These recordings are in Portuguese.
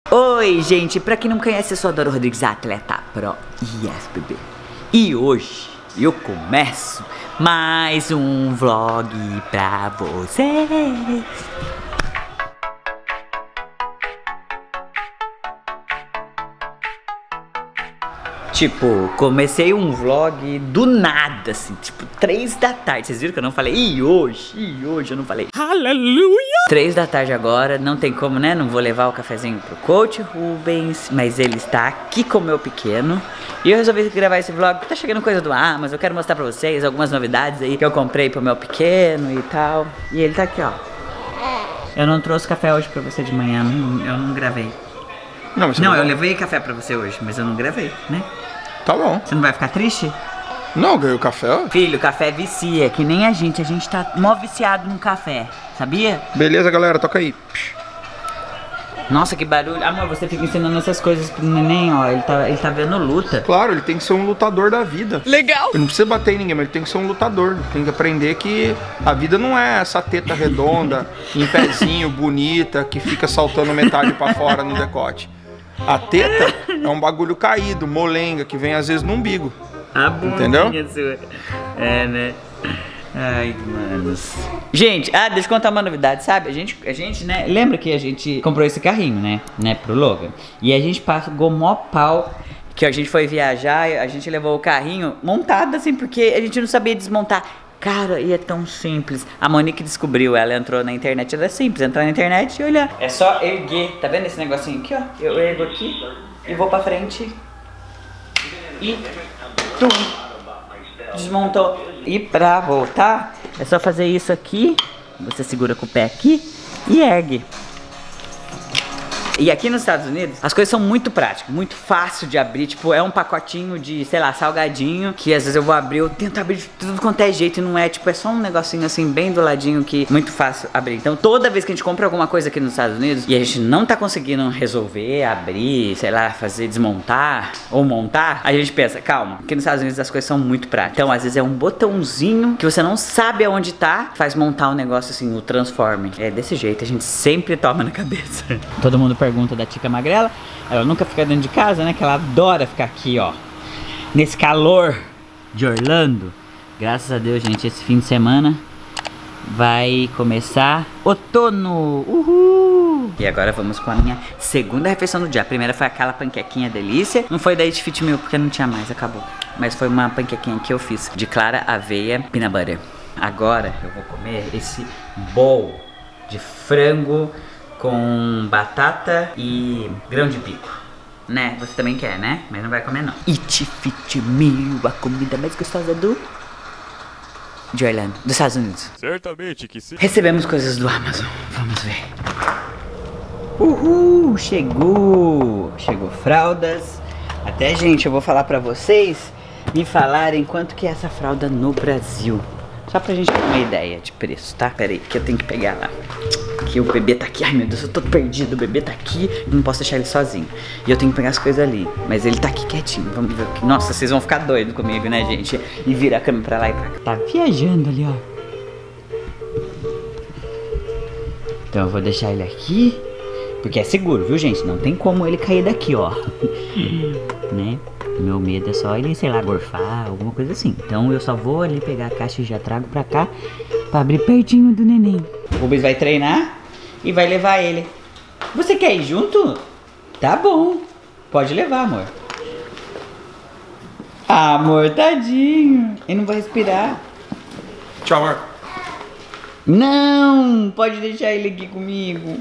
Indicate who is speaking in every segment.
Speaker 1: Oi, gente, pra quem não conhece, eu sou a Dora Rodrigues, atleta pro bebê. E hoje eu começo mais um vlog pra vocês. Tipo, comecei um vlog do nada, assim, tipo, 3 da tarde. Vocês viram que eu não falei? E hoje eu não falei. Aleluia! 3 da tarde agora, não tem como, né? Não vou levar o cafezinho pro coach Rubens, mas ele está aqui com o meu pequeno. E eu resolvi gravar esse vlog, porque tá chegando coisa do Amazon. Eu quero mostrar pra vocês algumas novidades aí que eu comprei pro meu pequeno e tal. E ele tá aqui, ó. Eu não trouxe café hoje pra você de manhã, eu não gravei. Não, eu levei café pra você hoje, mas eu não gravei, né?
Speaker 2: Tá bom.
Speaker 1: Você não vai ficar triste?
Speaker 2: Não, ganhei o café, ó.
Speaker 1: Filho, café vicia, que nem a gente tá mó viciado no café, sabia?
Speaker 2: Beleza, galera, toca aí.
Speaker 1: Nossa, que barulho. Amor, você fica ensinando essas coisas pro neném, ó, ele tá vendo luta.
Speaker 2: Claro, ele tem que ser um lutador da vida.
Speaker 1: Legal.
Speaker 2: Ele não precisa bater em ninguém, mas ele tem que ser um lutador. Ele tem que aprender que a vida não é essa teta redonda, em pezinho, bonita, que fica saltando metade pra fora no decote. A teta é um bagulho caído, molenga, que vem às vezes no umbigo. Entendeu?
Speaker 1: Sua. É, né? Ai, manos. Gente, deixa eu contar uma novidade, sabe? A gente, né? Lembra que a gente comprou esse carrinho, né? Pro Logan. E a gente pagou mó pau. Que a gente foi viajar, a gente levou o carrinho montado assim, porque a gente não sabia desmontar. Cara, e é tão simples. A Monique descobriu, ela entrou na internet, ela é simples, entrar na internet e olhar. É só erguer, tá vendo esse negocinho aqui, ó? Eu ergo aqui e vou pra frente e tum, desmontou. E pra voltar, é só fazer isso aqui, você segura com o pé aqui e ergue. E aqui nos Estados Unidos, as coisas são muito práticas, muito fácil de abrir. Tipo, é um pacotinho de, sei lá, salgadinho, que às vezes eu vou abrir, eu tento abrir de tudo quanto é jeito e não é, tipo, é só um negocinho assim, bem do ladinho, que é muito fácil abrir. Então, toda vez que a gente compra alguma coisa aqui nos Estados Unidos e a gente não tá conseguindo resolver, abrir, sei lá, fazer desmontar ou montar, a gente pensa, calma, aqui nos Estados Unidos as coisas são muito práticas. Então, às vezes é um botãozinho que você não sabe aonde tá, faz montar um negócio assim, o transforme. É desse jeito, a gente sempre toma na cabeça. Todo mundo pergunta da Tica Magrela, ela nunca fica dentro de casa, né? Que ela adora ficar aqui, ó, nesse calor de Orlando. Graças a Deus, gente, esse fim de semana vai começar outono. Uhul! E agora vamos com a minha segunda refeição do dia. A primeira foi aquela panquequinha delícia. Não foi da Eat Fit Meal, porque não tinha mais, acabou. Mas foi uma panquequinha que eu fiz de clara, aveia, peanut butter. Agora eu vou comer esse bowl de frango com batata e grão de bico, né? Você também quer, né? Mas não vai comer não. Eat Fit Meal, a comida mais gostosa de Orlando, dos Estados Unidos.
Speaker 3: Certamente que sim.
Speaker 1: Recebemos coisas do Amazon, vamos ver. Uhul, chegou fraldas. Até, gente, eu vou falar pra vocês me falarem quanto que é essa fralda no Brasil. Só pra gente ter uma ideia de preço, tá? Pera aí, que eu tenho que pegar lá. Que o bebê tá aqui. Ai, meu Deus, eu tô perdido. O bebê tá aqui, eu não posso deixar ele sozinho. E eu tenho que pegar as coisas ali. Mas ele tá aqui quietinho. Vamos ver o que. Nossa, vocês vão ficar doidos comigo, né, gente? E virar a câmera pra lá e pra cá. Tá viajando ali, ó. Então eu vou deixar ele aqui. Porque é seguro, viu, gente? Não tem como ele cair daqui, ó. Né? Meu medo é só ele, sei lá, gorfar, alguma coisa assim. Então eu só vou ali pegar a caixa e já trago pra cá, pra abrir pertinho do neném. O Rubens vai treinar e vai levar ele. Você quer ir junto? Tá bom. Pode levar, amor. Ah, amor, tadinho. Ele não vai respirar.
Speaker 2: Tchau, amor.
Speaker 1: Não, pode deixar ele aqui comigo.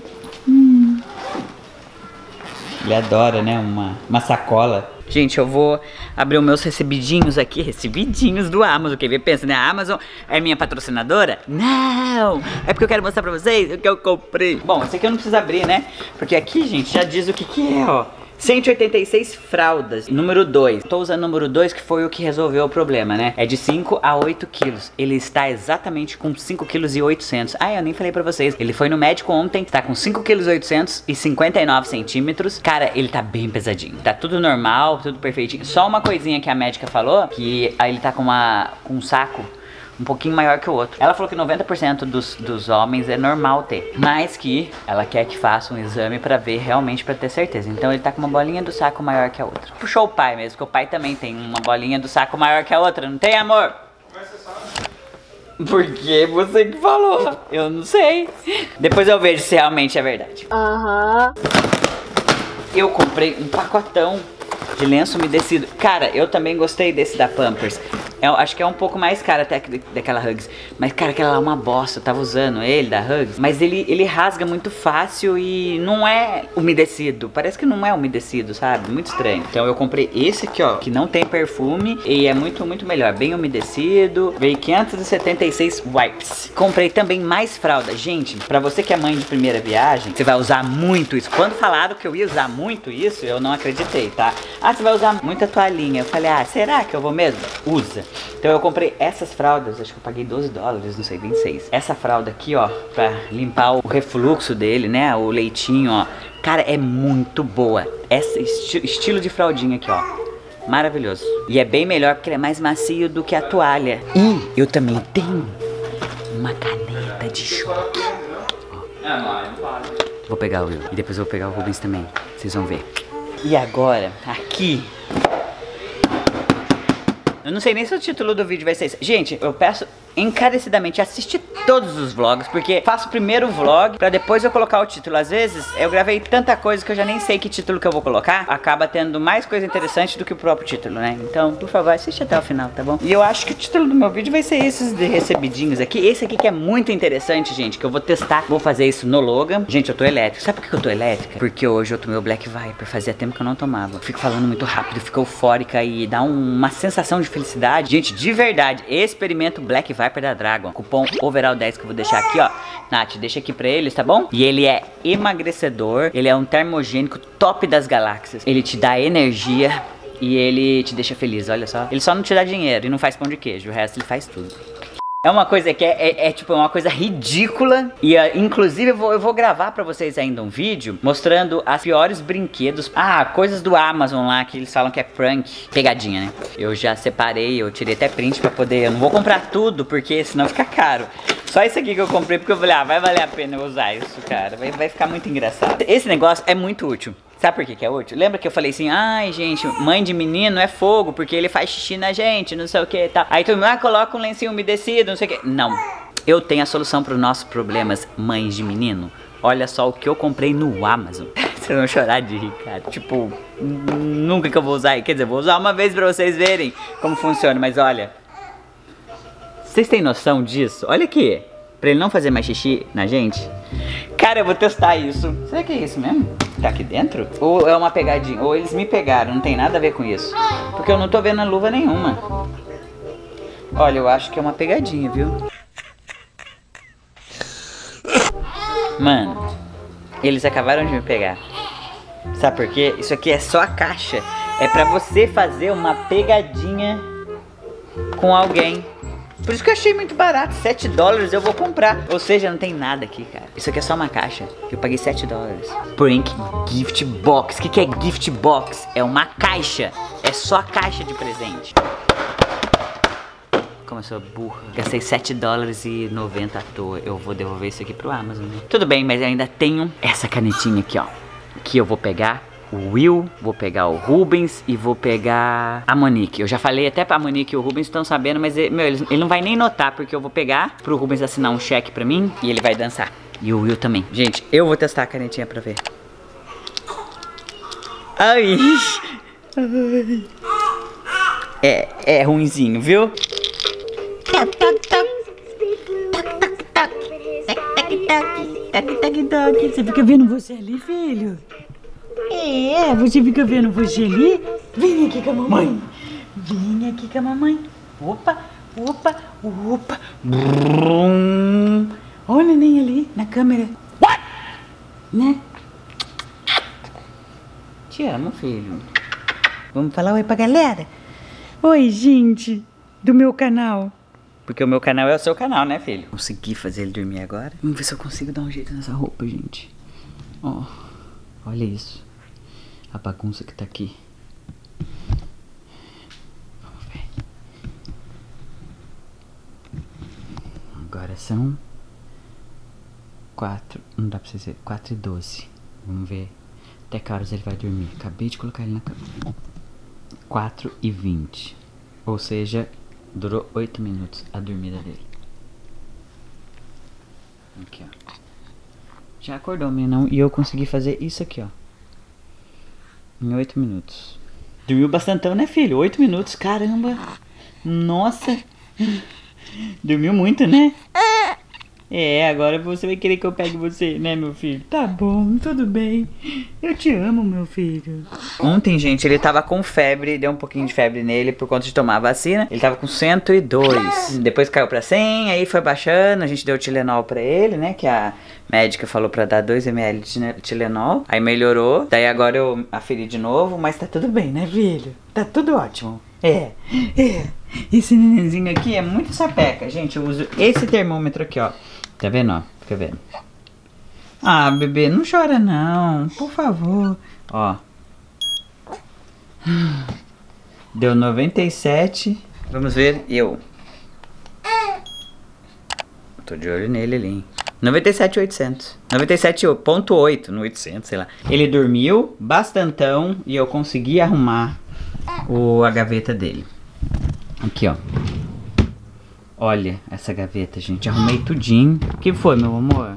Speaker 1: Ele adora, né, uma sacola. Gente, eu vou abrir os meus recebidinhos aqui, recebidinhos do Amazon. Quem vê pensa, né, a Amazon é minha patrocinadora? Não! É porque eu quero mostrar pra vocês o que eu comprei. Bom, esse aqui eu não preciso abrir, né? Porque aqui, gente, já diz o que é, ó. 186 fraldas, número 2. Tô usando o número 2, que foi o que resolveu o problema, né? É de 5 a 8 quilos. Ele está exatamente com 5 quilos e 800. Ah, eu nem falei pra vocês. Ele foi no médico ontem, tá com 5 quilos e 859 centímetros. Cara, ele tá bem pesadinho. Tá tudo normal, tudo perfeitinho. Só uma coisinha que a médica falou, que aí ele tá com um saco um pouquinho maior que o outro. Ela falou que 90% dos homens é normal ter, mas que ela quer que faça um exame pra ver realmente, pra ter certeza. Então ele tá com uma bolinha do saco maior que a outra. Puxou o pai mesmo, porque o pai também tem uma bolinha do saco maior que a outra, não tem, amor? Como é que você sabe? Porque você que falou, eu não sei. Depois eu vejo se realmente é verdade. Eu comprei um pacotão de lenço umedecido. Cara, eu também gostei desse da Pampers. Eu acho que é um pouco mais caro até daquela Huggies. Mas, cara, aquela lá é uma bosta. Eu tava usando ele, da Huggies. Mas ele rasga muito fácil e não é umedecido. Parece que não é umedecido, sabe? Muito estranho. Então eu comprei esse aqui, ó, que não tem perfume. E é muito, muito melhor. Bem umedecido. Veio 576 wipes. Comprei também mais fralda. Gente, pra você que é mãe de primeira viagem, você vai usar muito isso. Quando falaram que eu ia usar muito isso, eu não acreditei, tá? Ah, você vai usar muita toalhinha. Eu falei, ah, será que eu vou mesmo? Usa. Então eu comprei essas fraldas, acho que eu paguei $12, não sei, 26. Essa fralda aqui, ó, pra limpar o refluxo dele, né, o leitinho, ó. Cara, é muito boa. Esse estilo de fraldinha aqui, ó. Maravilhoso. E é bem melhor porque ele é mais macio do que a toalha. E eu também tenho uma caneta de choque. Ó. Vou pegar o Will. E depois eu vou pegar o Rubens também. Vocês vão ver. E agora, aqui... Eu não sei nem se o título do vídeo vai ser esse. Gente, eu peço encarecidamente, assiste todos os vlogs, porque faço primeiro o vlog pra depois eu colocar o título. Às vezes eu gravei tanta coisa que eu já nem sei que título que eu vou colocar. Acaba tendo mais coisa interessante do que o próprio título, né? Então, por favor, assiste até o final, tá bom? E eu acho que o título do meu vídeo vai ser esses de recebidinhos aqui. Esse aqui que é muito interessante, gente, que eu vou testar. Vou fazer isso no Logan. Gente, eu tô elétrica. Sabe por que eu tô elétrica? Porque hoje eu tomei o Black Viper. Fazia tempo que eu não tomava. Fico falando muito rápido, fico eufórica e dá uma sensação de felicidade. Gente, de verdade, experimenta o Black Viper da Dragon. Cupom OVERALL10 que eu vou deixar aqui, ó. Nath, deixa aqui pra eles, tá bom? E ele é emagrecedor. Ele é um termogênico top das galáxias. Ele te dá energia e ele te deixa feliz, olha só. Ele só não te dá dinheiro e não faz pão de queijo. O resto ele faz tudo. É uma coisa que tipo uma coisa ridícula. E inclusive eu vou gravar pra vocês ainda um vídeo mostrando as piores brinquedos. Ah, coisas do Amazon lá que eles falam que é prank. Pegadinha, né? Eu já separei, eu tirei até print pra poder... Eu não vou comprar tudo porque senão fica caro. Só isso aqui que eu comprei porque eu falei, ah, vai valer a pena eu usar isso, cara. Vai ficar muito engraçado. Esse negócio é muito útil. Sabe por que é útil? Lembra que eu falei assim, ai gente, mãe de menino é fogo, porque ele faz xixi na gente, não sei o que e tal. Aí todo mundo, coloca um lencinho umedecido, não sei o que. Não, eu tenho a solução para os nossos problemas, mães de menino. Olha só o que eu comprei no Amazon. Vocês vão chorar de rir, cara. Tipo, nunca que eu vou usar, quer dizer, vou usar uma vez pra vocês verem como funciona, mas olha. Vocês têm noção disso? Olha aqui, pra ele não fazer mais xixi na gente. Cara, eu vou testar isso. Será que é isso mesmo? Tá aqui dentro? Ou é uma pegadinha? Ou eles me pegaram, não tem nada a ver com isso. Porque eu não tô vendo a luva nenhuma. Olha, eu acho que é uma pegadinha, viu? Mano, eles acabaram de me pegar. Sabe por quê? Isso aqui é só a caixa. É pra você fazer uma pegadinha com alguém. Por isso que eu achei muito barato, $7 eu vou comprar. Ou seja, não tem nada aqui, cara. Isso aqui é só uma caixa. Eu paguei $7. Prank Gift Box. O que é Gift Box? É uma caixa. É só a caixa de presente. Como eu sou burra. Gastei $7,90 à toa. Eu vou devolver isso aqui pro Amazon, né? Tudo bem, mas eu ainda tenho essa canetinha aqui, ó. Que eu vou pegar o Will, vou pegar o Rubens e vou pegar a Monique. Eu já falei até pra Monique e o Rubens estão sabendo, mas ele não vai nem notar, porque eu vou pegar pro Rubens assinar um cheque pra mim e ele vai dançar. E o Will também. Gente, eu vou testar a canetinha pra ver. Ai. É ruinzinho, viu? Você fica vendo você ali, filho? É, você fica vendo você ali? Vem aqui com a mamãe. Vem aqui com a mamãe. Opa, opa, opa. Brum. Olha o neném ali na câmera. What? Né? Te amo, filho. Vamos falar oi pra galera? Oi, gente do meu canal. Porque o meu canal é o seu canal, né, filho? Consegui fazer ele dormir agora. Vamos ver se eu consigo dar um jeito nessa roupa, gente. Ó, olha isso. A bagunça que tá aqui. Vamos ver. Agora são 4, não dá pra você ver, 4h12. Vamos ver até que horas ele vai dormir. Acabei de colocar ele na cama. 4h20. Ou seja, durou 8 minutos a dormida dele. Aqui, ó. Já acordou, menino, e eu consegui fazer isso aqui, ó. Em 8 minutos. Dormiu bastantão, né, filho? 8 minutos, caramba. Nossa. Dormiu muito, né? É, agora você vai querer que eu pegue você, né, meu filho? Tá bom, tudo bem. Eu te amo, meu filho. Ontem, gente, ele tava com febre, deu um pouquinho de febre nele por conta de tomar a vacina. Ele tava com 102. Depois caiu pra 100, aí foi baixando. A gente deu Tilenol pra ele, né, que a médica falou pra dar 2 ml de Tilenol. Aí melhorou. Daí agora eu aferi de novo, mas tá tudo bem, né, filho? Tá tudo ótimo. É. Esse nenenzinho aqui é muito sapeca, gente. Eu uso esse termômetro aqui, ó. Tá vendo, ó? Fica vendo. Ah, bebê, não chora não. Por favor. Ó. Deu 97. Vamos ver eu. Tô de olho nele ali, hein? 97.800. 97.8 no 800, sei lá. Ele dormiu bastantão e eu consegui arrumar a gaveta dele. Aqui, ó. Olha essa gaveta, gente. Arrumei tudinho. O que foi, meu amor?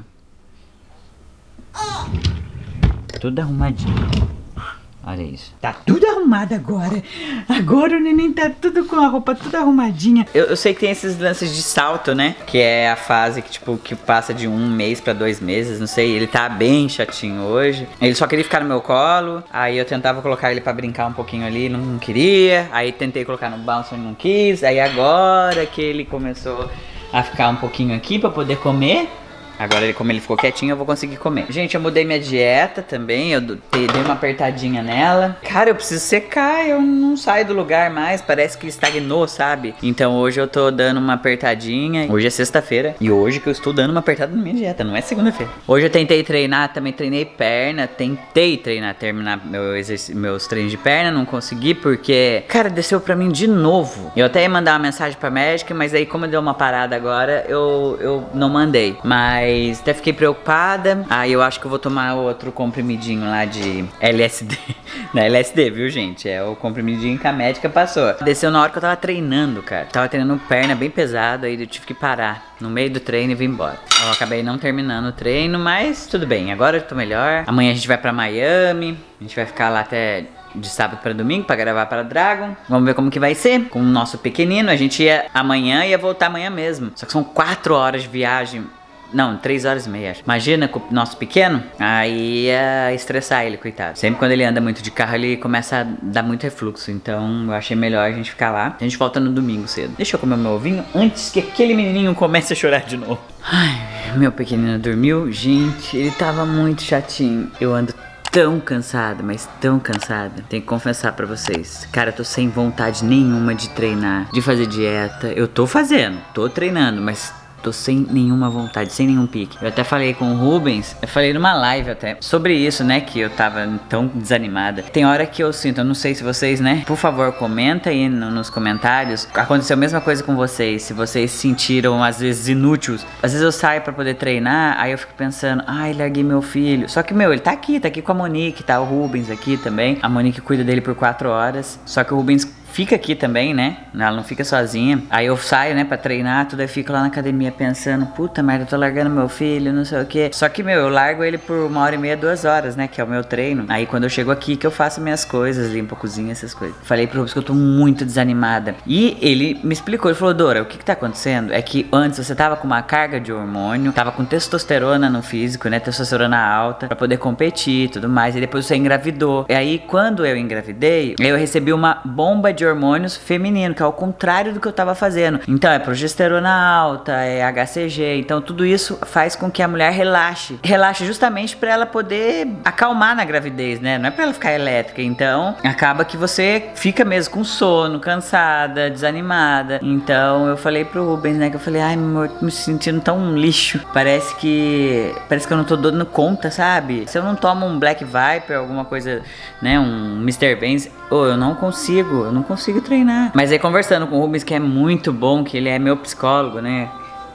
Speaker 1: Tudo arrumadinho. Olha isso. Tá tudo arrumado agora. Agora o neném tá tudo com a roupa tudo arrumadinha. Eu sei que tem esses lances de salto, né? Que é a fase que, tipo, que passa de 1 mês pra 2 meses. Não sei, ele tá bem chatinho hoje. Ele só queria ficar no meu colo. Aí eu tentava colocar ele pra brincar um pouquinho ali, não queria. Aí tentei colocar no bounce, ele não quis. Aí agora que ele começou a ficar um pouquinho aqui pra poder comer. Agora, como ele ficou quietinho, eu vou conseguir comer. Gente, eu mudei minha dieta também. Eu dei uma apertadinha nela. Cara, eu preciso secar. Eu não saio do lugar mais. Parece que estagnou, sabe? Então hoje eu tô dando uma apertadinha. Hoje é sexta-feira. E hoje que eu estou dando uma apertada na minha dieta. Não é segunda-feira. Hoje eu tentei treinar. Também treinei perna. Tentei treinar, terminar meus treinos de perna. Não consegui porque, cara, desceu pra mim de novo. Eu até ia mandar uma mensagem pra médica. Mas aí, como deu uma parada agora, eu não mandei. Mas até fiquei preocupada. Aí eu acho que eu vou tomar outro comprimidinho lá de LSD. Não é LSD, viu, gente? É o comprimidinho que a médica passou. Desceu na hora que eu tava treinando, cara. Tava treinando perna bem pesado. Aí eu tive que parar no meio do treino e vir embora. Eu acabei não terminando o treino, mas tudo bem. Agora eu tô melhor. Amanhã a gente vai pra Miami. A gente vai ficar lá até de sábado para domingo para gravar para Dragon. Vamos ver como que vai ser com o nosso pequenino. A gente ia amanhã e ia voltar amanhã mesmo. Só que são 4 horas de viagem. Não, 3 horas e meia, acho. Imagina com o nosso pequeno, aí ia estressar ele, coitado. Sempre quando ele anda muito de carro, ele começa a dar muito refluxo. Então eu achei melhor a gente ficar lá. A gente volta no domingo cedo. Deixa eu comer meu ovinho antes que aquele menininho comece a chorar de novo. Ai, meu pequenino dormiu. Gente, ele tava muito chatinho. Eu ando tão cansada, mas tão cansada. Tenho que confessar pra vocês. Cara, eu tô sem vontade nenhuma de treinar, de fazer dieta. Eu tô fazendo, tô treinando, mas tô sem nenhuma vontade, sem nenhum pique. Eu até falei com o Rubens, eu falei numa live até, sobre isso, né, que eu tava tão desanimada. Tem hora que eu sinto, eu não sei se vocês, né, por favor, comenta aí nos comentários. Aconteceu a mesma coisa com vocês, se vocês se sentiram, às vezes, inúteis. Às vezes eu saio pra poder treinar, aí eu fico pensando, ai, larguei meu filho. Só que, meu, ele tá aqui com a Monique, tá o Rubens aqui também. A Monique cuida dele por 4 horas, só que o Rubens fica aqui também, né? Ela não fica sozinha. Aí eu saio, né, pra treinar, tudo, aí fico lá na academia pensando, puta merda, eu tô largando meu filho, não sei o quê. Só que, meu, eu largo ele por 1h30, 2 horas, né, que é o meu treino. Aí quando eu chego aqui que eu faço minhas coisas, limpo a cozinha, essas coisas. Falei pro Rubens que eu tô muito desanimada. E ele me explicou, ele falou, Dora, o que tá acontecendo é que antes você tava com uma carga de hormônio, tava com testosterona no físico, né, testosterona alta, pra poder competir e tudo mais. E depois você engravidou. E aí, quando eu engravidei, eu recebi uma bomba de hormônios feminino, que é o contrário do que eu tava fazendo. Então é progesterona alta, é HCG, então tudo isso faz com que a mulher relaxe. Relaxe justamente pra ela poder acalmar na gravidez, né? Não é pra ela ficar elétrica. Então acaba que você fica mesmo com sono, cansada, desanimada. Então eu falei pro Rubens, né, que eu falei, ai, meu amor, tô me sentindo tão um lixo. Parece que eu não tô dando conta, sabe? Se eu não tomo um Black Viper, alguma coisa, né, um Mr. Benz, eu não consigo treinar. Mas aí conversando com o Rubens, que é muito bom, que ele é meu psicólogo, né?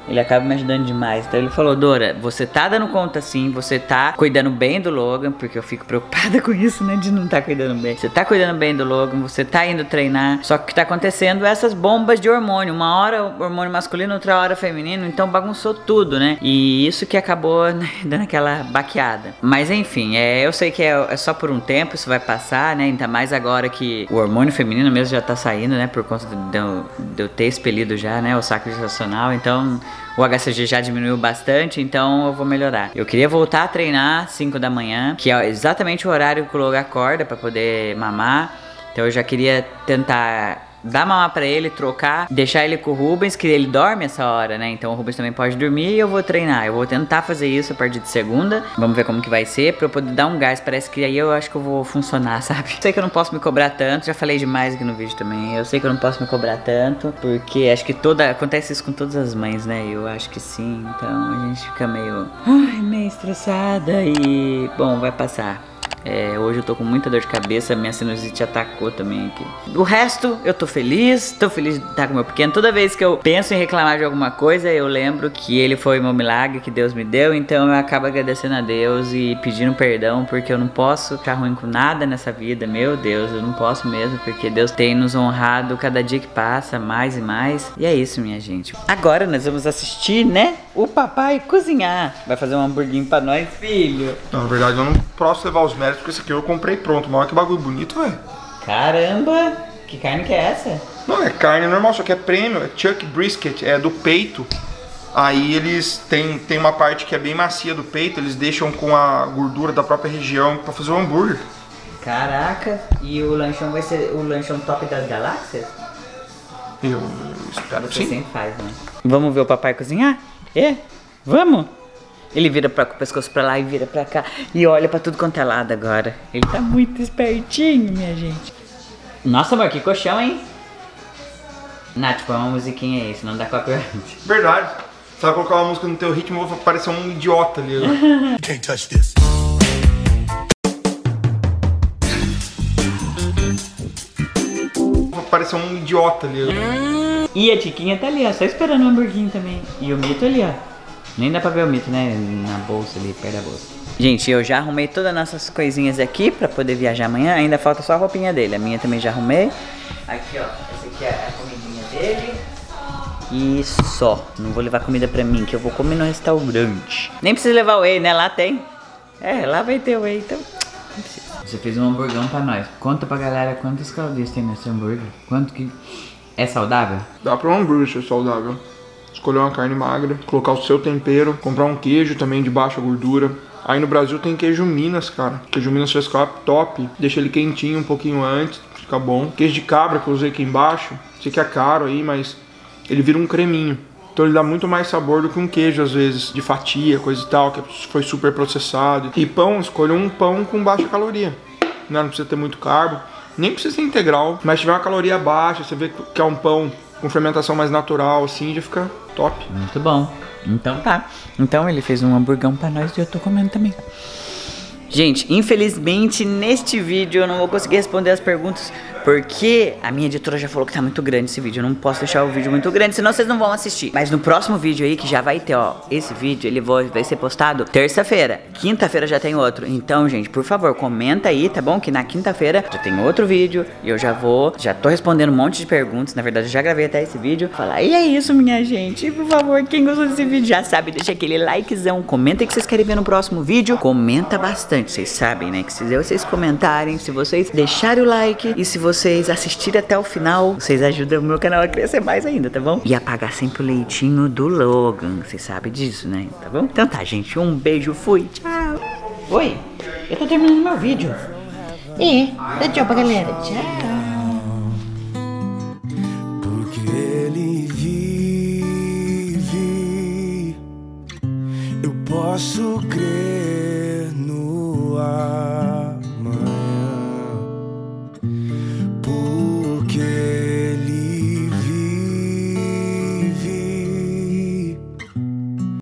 Speaker 1: ele acaba me ajudando demais. Então ele falou, Dora, você tá dando conta sim, você tá cuidando bem do Logan, porque eu fico preocupada com isso, né, de não tá cuidando bem. Você tá cuidando bem do Logan, você tá indo treinar, só que o que tá acontecendo é essas bombas de hormônio, uma hora hormônio masculino, outra hora feminino, então bagunçou tudo, né, e isso que acabou, né, dando aquela baqueada. Mas enfim, eu sei que é só por um tempo, isso vai passar, né, ainda mais agora que o hormônio feminino mesmo já tá saindo, né, por conta de eu ter expelido já, né, o saco gestacional, então o HCG já diminuiu bastante, então eu vou melhorar. Eu queria voltar a treinar 5 da manhã, que é exatamente o horário que o Logan acorda pra poder mamar, então eu já queria tentar dar mamar pra ele, trocar, deixar ele com o Rubens, que ele dorme essa hora, né? Então o Rubens também pode dormir e eu vou treinar. Eu vou tentar fazer isso a partir de segunda. Vamos ver como que vai ser, pra eu poder dar um gás. Parece que aí eu acho que eu vou funcionar, sabe? Sei que eu não posso me cobrar tanto, já falei demais aqui no vídeo também. Eu sei que eu não posso me cobrar tanto, porque acho que acontece isso com todas as mães, né? Eu acho que sim, então a gente fica meio estressada e... Bom, vai passar. Hoje eu tô com muita dor de cabeça, minha sinusite atacou também aqui. O resto, eu tô feliz de estar com o meu pequeno. Toda vez que eu penso em reclamar de alguma coisa, eu lembro que ele foi meu milagre, que Deus me deu. Então eu acabo agradecendo a Deus e pedindo perdão, porque eu não posso ficar ruim com nada nessa vida. Meu Deus, eu não posso mesmo, porque Deus tem nos honrado cada dia que passa, mais e mais. E é isso, minha gente. Agora nós vamos assistir, né, o papai cozinhar. Vai fazer um hamburguinho pra nós, filho.
Speaker 2: Não, na verdade eu não posso levar os méritos, porque esse aqui eu comprei pronto. Mas olha que bagulho bonito, velho.
Speaker 1: Caramba, que carne que é essa?
Speaker 2: Não, é carne normal, só que é premium, é chuck brisket, é do peito. Aí eles tem uma parte que é bem macia do peito, eles deixam com a gordura da própria região pra fazer o hambúrguer.
Speaker 1: Caraca, e o lanchão vai ser o lanchão top das galáxias?
Speaker 2: Eu espero que
Speaker 1: Você
Speaker 2: sim.
Speaker 1: sempre faz, né? Vamos ver o papai cozinhar? Vamos? Ele vira com o pescoço pra lá e vira pra cá e olha pra tudo quanto é lado agora. Ele tá muito espertinho, minha gente. Nossa, amor, que colchão, hein? Nath, põe uma musiquinha aí, senão dá copyright.
Speaker 2: Verdade. Se ela colocar uma música no teu ritmo, eu vou parecer um idiota ali. Can't touch this. Vou parecer um idiota ali.
Speaker 1: E a Tiquinha tá ali, ó, só esperando o hamburguinho também. E o Mito ali, ó. Nem dá pra ver o Mito, né? Na bolsa ali, perto da bolsa. Gente, eu já arrumei todas as nossas coisinhas aqui pra poder viajar amanhã. Ainda falta só a roupinha dele. A minha também já arrumei. Aqui, ó. Essa aqui é a comidinha dele. E só. Não vou levar comida pra mim, que eu vou comer no restaurante. Nem precisa levar o whey, né? Lá tem. Lá vai ter o whey, então não precisa. Você fez um hamburgão pra nós. Conta pra galera quantas calorias tem nesse hambúrguer. Quanto que... É saudável?
Speaker 2: Dá pra um hambúrguer ser saudável. Escolher uma carne magra, colocar o seu tempero, comprar um queijo também de baixa gordura. Aí no Brasil tem queijo Minas, cara. Queijo Minas Frescap, top. Deixa ele quentinho um pouquinho antes, fica bom. Queijo de cabra que eu usei aqui embaixo. Sei que é caro aí, mas ele vira um creminho. Então ele dá muito mais sabor do que um queijo, às vezes, de fatia, coisa e tal, que foi super processado. E pão, escolha um pão com baixa caloria. Não precisa ter muito carbo, nem precisa ser integral. Mas se tiver uma caloria baixa, você vê que é um pão com fermentação mais natural, assim, já fica top.
Speaker 1: Muito bom. Então tá. Então ele fez um hamburgão pra nós e eu tô comendo também. Gente, infelizmente neste vídeo eu não vou conseguir responder as perguntas porque a minha editora já falou que tá muito grande esse vídeo. Eu não posso deixar o vídeo muito grande, senão vocês não vão assistir. Mas no próximo vídeo aí, que já vai ter, ó, esse vídeo, ele vai ser postado terça-feira. Quinta-feira já tem outro. Então, gente, por favor, comenta aí, tá bom? Que na quinta-feira já tem outro vídeo e eu já tô respondendo um monte de perguntas. Na verdade, eu já gravei até esse vídeo. Falar, e é isso, minha gente. Por favor, quem gostou desse vídeo já sabe, deixa aquele likezão. Comenta aí o que vocês querem ver no próximo vídeo. Comenta bastante, vocês sabem, né? Que se vocês comentarem, se vocês deixarem o like e se vocês assistirem até o final, vocês ajudam o meu canal a crescer mais ainda, tá bom? E apagar sempre o leitinho do Logan, vocês sabem disso, né? Tá bom? Então tá, gente, um beijo, fui, tchau. Oi, eu tô terminando meu vídeo. Dá tchau pra galera, tchau.
Speaker 3: Porque ele vive, eu posso crer.